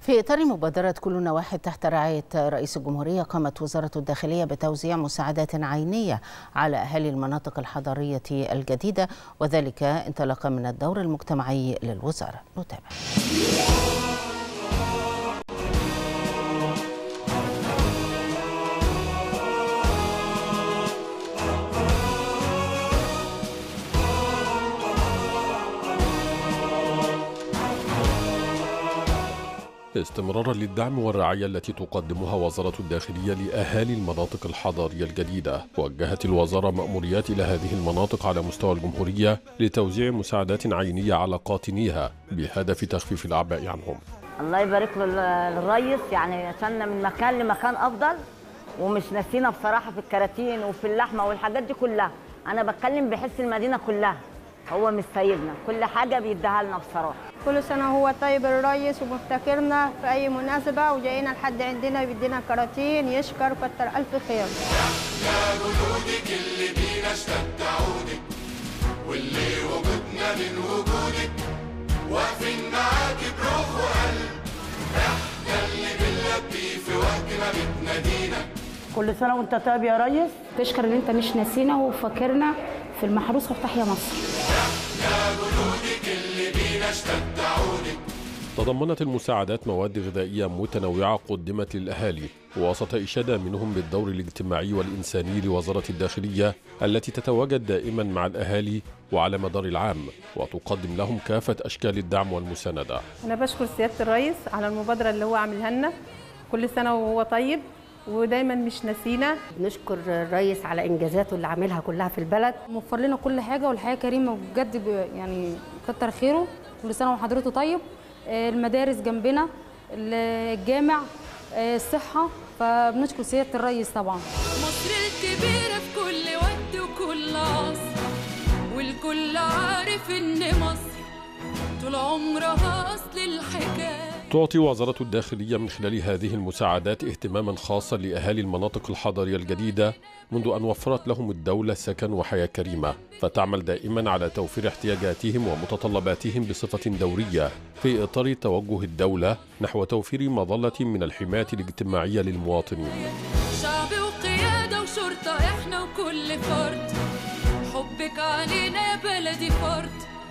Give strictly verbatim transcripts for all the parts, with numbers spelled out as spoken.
في إطار مبادرة كلنا واحد تحت رعاية رئيس الجمهورية، قامت وزارة الداخلية بتوزيع مساعدات عينية على أهالي المناطق الحضرية الجديدة، وذلك انطلاقا من الدور المجتمعي للوزارة. نتابع. استمرارا للدعم والرعاية التي تقدمها وزارة الداخلية لأهالي المناطق الحضرية الجديدة، وجهت الوزارة مأموريات إلى هذه المناطق على مستوى الجمهورية لتوزيع مساعدات عينية على قاطنيها بهدف تخفيف الأعباء عنهم. الله يبارك له الرئيس، يعني عشان من مكان لمكان أفضل، ومش ناسينا بصراحة في الكراتين وفي اللحمة والحاجات دي كلها. أنا بتكلم بحس المدينة كلها، هو مش سايبنا، كل حاجة بيديها لنا بصراحة. كل سنة هو طيب الرئيس ومفتكرنا في أي مناسبة، وجاينا لحد عندنا بيدينا كراتين، يشكر كتر ألف خير. يا جنودك اللي بينا اشتد عودك، واللي وجودنا من وجودك، واقفين معاكي بروح وقلب، احنا اللي بنلبي في وقتنا بتنادينا. كل سنة وانت طيب يا ريس. تشكر ان انت مش ناسينا وفاكرنا في المحروسة وتحيا مصر. يا جنودك اللي بينا اشتد عودك. تضمنت المساعدات مواد غذائية متنوعة قدمت للأهالي، وسط إشادة منهم بالدور الاجتماعي والإنساني لوزارة الداخلية التي تتواجد دائما مع الأهالي وعلى مدار العام، وتقدم لهم كافة أشكال الدعم والمساندة. أنا بشكر سيادة الرئيس على المبادرة اللي هو عاملها لنا، كل سنة وهو طيب ودايما مش ناسينا. نشكر الرئيس على انجازاته اللي عاملها كلها في البلد، موفر لنا كل حاجه والحياه كريمه بجد، يعني كتر خيره. كل سنه وحضرته طيب. المدارس جنبنا، الجامع، الصحه، فبنشكر سياده الرئيس طبعا. مصر الكبيره في كل وقت وكل عصر، والكل عارف ان مصر طول عمرها اصل الحكايه. تعطي وزارة الداخلية من خلال هذه المساعدات اهتماما خاصا لأهالي المناطق الحضرية الجديدة منذ أن وفرت لهم الدولة سكن وحياة كريمة، فتعمل دائما على توفير احتياجاتهم ومتطلباتهم بصفة دورية في إطار توجه الدولة نحو توفير مظلة من الحماية الاجتماعية للمواطنين. شعب وقيادة وشرطة احنا وكل فرد، حبك علينا يا بلدي فرد،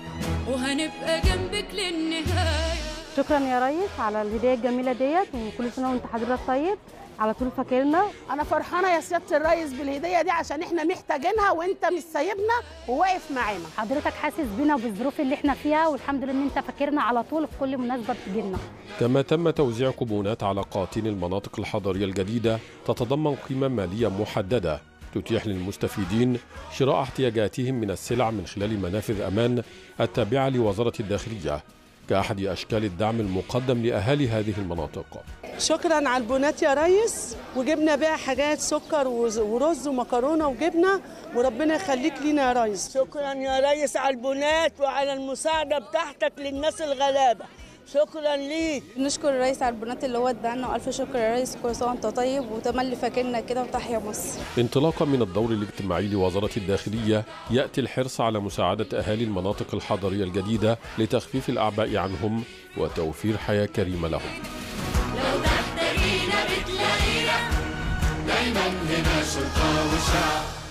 وهنبقى جنبك للنهاية. شكرا يا ريس على الهدية الجميلة ديت، وكل سنة وانت حضرتك طيب، على طول فاكرنا. أنا فرحانة يا سيادة الريس بالهدية دي عشان احنا محتاجينها، وانت مش سايبنا وواقف معانا. حضرتك حاسس بينا وبالظروف اللي احنا فيها، والحمد لله ان انت فاكرنا على طول في كل مناسبة بتجيلنا. كما تم توزيع كوبونات على قاطني المناطق الحضرية الجديدة تتضمن قيمة مالية محددة تتيح للمستفيدين شراء احتياجاتهم من السلع من خلال منافذ أمان التابعة لوزارة الداخلية، كأحد أشكال الدعم المقدم لأهالي هذه المناطق. شكرا على البونات يا ريس، وجبنا بقى حاجات سكر ورز ومكرونة وجبنة، وربنا يخليك لينا يا ريس. شكرا يا ريس على البونات وعلى المساعدة بتاعتك للناس الغلابة، شكرا ليك. نشكر الرئيس على البنات اللي هو ادانا، والف شكر يا ريس. كل سنه وانت طيب، وتملي فاكرنا كده، وتحيا مصر. انطلاقا من الدور الاجتماعي لوزارة الداخلية، يأتي الحرص على مساعدة أهالي المناطق الحضرية الجديدة لتخفيف الأعباء عنهم وتوفير حياة كريمة لهم. لو تحتاجينا بتلاقينا، دايما هنا شرطة وشعب.